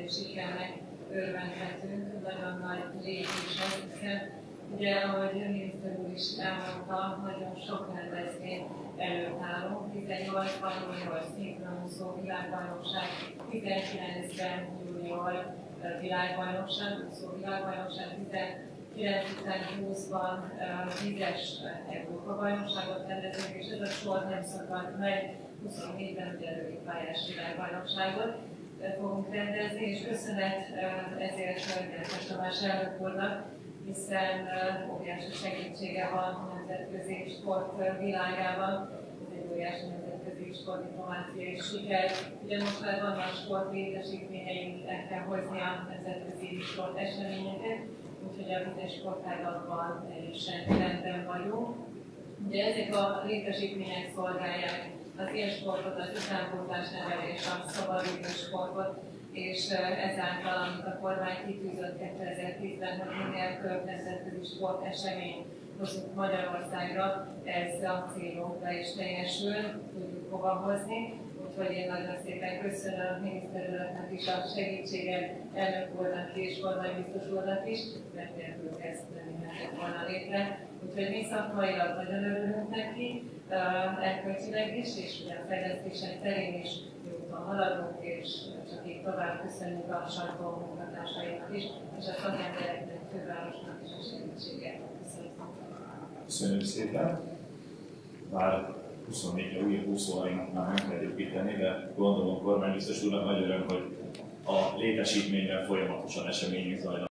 sikernek örvendhetünk, nagyon nagy lépés ez, hiszen ugye, ahogy a miniszter úr is elmondta, nagyon sok rendezvény előtt állunk, 18 junior szinkronúszó világbajnokság, 19-ben junior világbajnokság, úszó világbajnokság, 19-20-ban 10-es Európa-bajnokságot rendezünk, és ez a sor nem szakad meg, 24-ben ugye rövidpályás világbajnokságot fogunk rendezni, és köszönet ezért Gyertes Tamás elnök úrnak, hiszen óriási segítsége van a nemzetközi sport világában, ez egy óriási nemzetközi sportdiplomáciai siker. Ugye most már vannak sportlétesítményeink, el kell hozni a nemzetközi sporteseményeket, úgyhogy a vizes sportágakban teljesen rendben vagyunk. Ugye ezek a létesítmények szolgálják az élsportot, az utánpótlás nevelés, a szabadidős sportot, és ezáltal, amit a kormány kitűzött 2010-ben, hogy minél több nemzetközi sportesemény hozunk Magyarországra, ez a célunk be is teljesül, tudjuk hova hozni. Úgyhogy én nagyon szépen köszönöm a miniszter uraknak is a segítséget, elnök úrnak és kormánybiztos úrnak is, mert nélkülük ezt nem jöhetett volna létre. Úgyhogy mi szakmailag nagyon örülünk neki, erkölcsileg is, és ugye a fejlesztések terén is jó úton haladunk, és csak így tovább köszönjük a sajtó munkatársainak is, és a szakembereknek, fővárosnak is a segítséget. Köszönöm. Köszönjük szépen. Bár 24-re újabb úszóhajnak már nem kell építeni, de gondolom kormánybiztos úrnak nagy öröm, hogy a létesítményben folyamatosan események zajlanak.